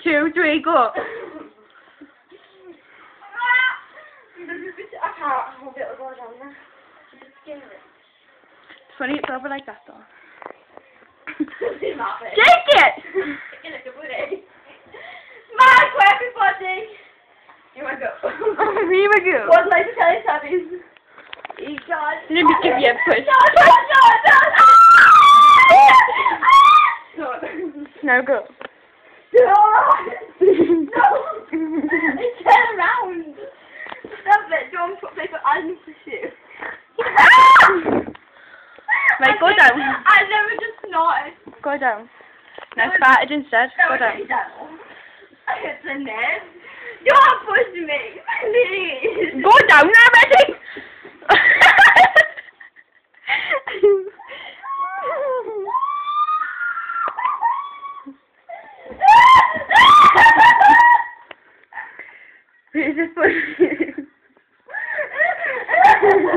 2, 3, go. I won't be able to go down there. It's scary. It's funny, it's over like that though. Take Take it! Mark, everybody! Here I go. Here we go. One like the Teletubbies. You got. Let me give you a push. No. Now go. No! Turn around! Stop it, don't put paper on the shoe. Right, go down. I never just snorted. Go down. Now farted instead. Go down. It's a net. Don't push me, please. Go down now, Betty! Who's this for?